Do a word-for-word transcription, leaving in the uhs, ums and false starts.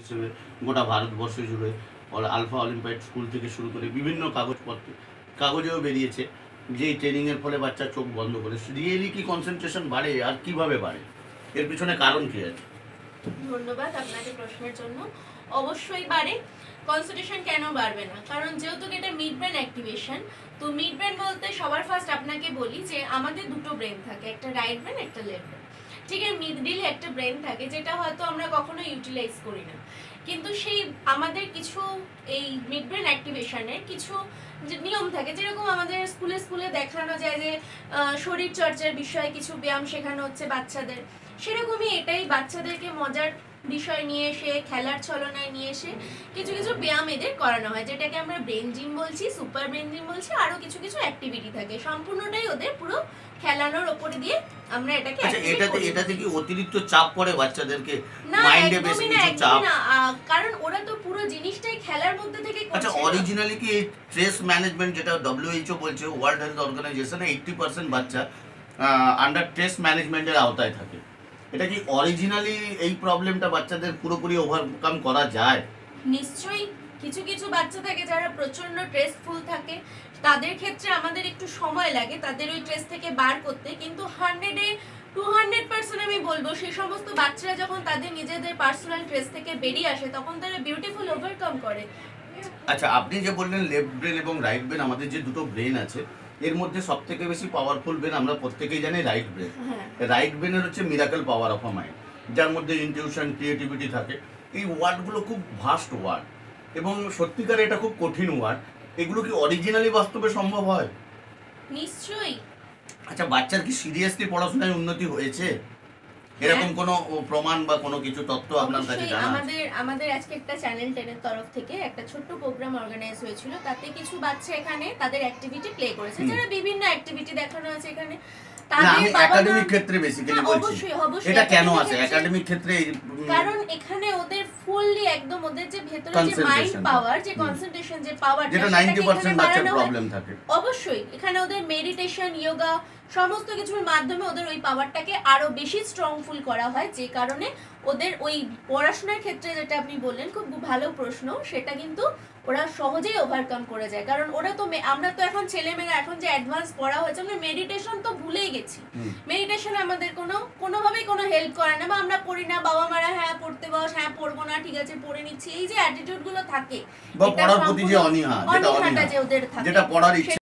হিসেবে গোটা ভারতবর্ষ জুড়ে আলফা অলিম্পিয়াড স্কুল থেকে শুরু করে বিভিন্ন কাগজপত্র কাগজেও বেরিয়েছে যে এই ট্রেনিংয়ের ফলে বাচ্চা চোখ বন্ধ করে। রিয়েলি কি কনসেন্ট্রেশন বাড়ে আর কিভাবে বাড়ে, এর পিছনে কারণ কি আছে? ধন্যবাদ আপনাকে প্রশ্নের জন্য। অবশ্যই বাড়ে। কনসেন্ট্রেশন কেন বাড়বে না? কারণ যেহেতু এটা মিড ব্রেন অ্যাক্টিভেশন, তো মিড ব্রেন বলতে সবার ফার্স্ট আপনাকে বলি যে আমাদের দুটো ব্রেন থাকে, একটা রাইট ব্রেন একটা লেফট ব্রেন। ঠিক আছে, মিডলে একটা ব্রেন থাকে যেটা হয়তো আমরা কখনো ইউটিলাইজ করি না, কিন্তু সেই আমাদের কিছু এই মিড ব্রেন অ্যাক্টিভেশনের কিছু যে নিয়ম থাকে, যেরকম আমাদের স্কুলে স্কুলে দেখানো যায় যে শরীর চর্চার বিষয়ে কিছু ব্যায়াম শেখানো হচ্ছে বাচ্চাদের, সেরকমই এটাই বাচ্চাদেরকে মজার বিষয় নিয়ে এসে খেলার ছলনায় নিয়ে এসে কিছু কিছু ব্যায়াম এদের করানো হয়, যেটাকে আমরা ব্রেন জিম বলছি, সুপার ব্রেন জিম বলছি, আরো কিছু কিছু অ্যাক্টিভিটি থাকে, সম্পূর্ণটাই ওদের পুরো খেলানোর উপরে দিয়ে আমরা এটাকে আচ্ছা এটাতে এটাতে কি অতিরিক্ত চাপ পড়ে বাচ্চাদেরকে? না, মাইন্ডে বেশি কিছু চাপ না, কারণ ওরা তো পুরো জিনিসটাই খেলার মধ্যে থেকে করছে। আচ্ছা অরিজিনালি কি স্ট্রেস ম্যানেজমেন্ট, যেটা ডব্লিউএইচও বলছে, ওয়ার্ল্ড হেলথ অর্গানাইজেশনে আশি পার্সেন্ট বাচ্চা আন্ডার স্ট্রেস ম্যানেজমেন্টের আওতায় থাকে। এটা কি অরিজিনালি এই প্রবলেমটা বাচ্চাদের পুরোপুরি ওভারকাম করা যায়? নিশ্চয়ই। কিছু কিছু বাচ্চা থাকে যারা প্রচন্ড স্ট্রেসফুল থাকে, তাদের ক্ষেত্রে আমাদের একটু সময় লাগে তাদের ওই স্ট্রেস থেকে বার করতে, কিন্তু হান্ড্রেডে টু হান্ড্রেড পার্সেন্ট আমি বলবো সেই সমস্ত বাচ্চারা যখন তাদের নিজেদের পার্সোনাল স্ট্রেস থেকে বেরিয়ে আসে তখন তারা বিউটিফুল ওভারকাম করে। আচ্ছা আপনি যে বললেন লেফট ব্রেন এবং রাইট ব্রেন, আমাদের যে দুটো ব্রেন আছে এর মধ্যে সব থেকে বেশি পাওয়ারফুল ব্রেন আমরা প্রত্যেকেই জানি রাইট ব্রেন। রাইট ব্রেনের হচ্ছে miracle power of a mind, যার মধ্যে ইনটিউশন, ক্রিয়েটিভিটি থাকে। এই ওয়ার্ডগুলো খুব ভাস্ট ওয়ার্ড এবং সত্যিকারে এটা খুব কঠিন ওয়ার্ড। এগুলো কি অরিজিনালি বাস্তবে সম্ভব হয়? নিশ্চয়ই। আচ্ছা বাচ্চার কি সিরিয়াসলি পড়াশোনায় উন্নতি হয়েছে? এরকম কোনো প্রমাণ বা কোনো কিছু তথ্য আপনার কাছে জানা আছে? আমাদের আমাদের আজকে একটা চ্যানেল টেনের তরফ থেকে একটা ছোট্ট প্রোগ্রাম অর্গানাইজ হয়েছিল, তাতে কিছু বাচ্চা এখানে তাদের অ্যাক্টিভিটি প্লে করেছে, যারা বিভিন্ন অ্যাক্টিভিটি দেখানো আছে এখানে। আমি একাডেমিক ক্ষেত্রে বেসিক্যালি বলছি, এটা কেন আছে একাডেমিক ক্ষেত্রে? কারণ এখানে ওদের ফুললি একদম ওদের যে ভেতরে যে মাইন্ড পাওয়ার, যে কনসেন্ট্রেশন, যে পাওয়ার, যেটা নব্বই পার্সেন্ট বাচ্চার প্রবলেম থাকে, অবশ্যই এখানে ওদের মেডিটেশন, যোগা সমস্ত কিছুর মাধ্যমে ওদের ওই পাওয়ারটাকে আরো বেশি স্ট্রংফুল করা হয়, যে কারণে ওদের ওই পড়াশোনার ক্ষেত্রে, যেটা আপনি বললেন খুব ভালো প্রশ্ন, সেটা কিন্তু ওরা সহজেই ওভারকাম করে যায়। কারণ ওরা তো আমরা তো এখন ছেলেমেয়েরা এখন যে অ্যাডভান্স পড়া হয়েছে, আমরা মেডিটেশন তো ভুলেই গেছি। মেডিটেশন আমাদের কোনো কোনোভাবেই কোনো হেল্প করে না, বা আমরা পড়ি না, বাবা মারা হ্যাঁ পড়তে বস, হ্যাঁ পড়বো না, ঠিক আছে পড়ে নিচ্ছি, এই যে অ্যাটিটিউড গুলো থাকে, বা পড়ার প্রতি যে অনীহা, অনীহাটা যে ওদের থাকে, যেটা পড়ার ইচ্ছে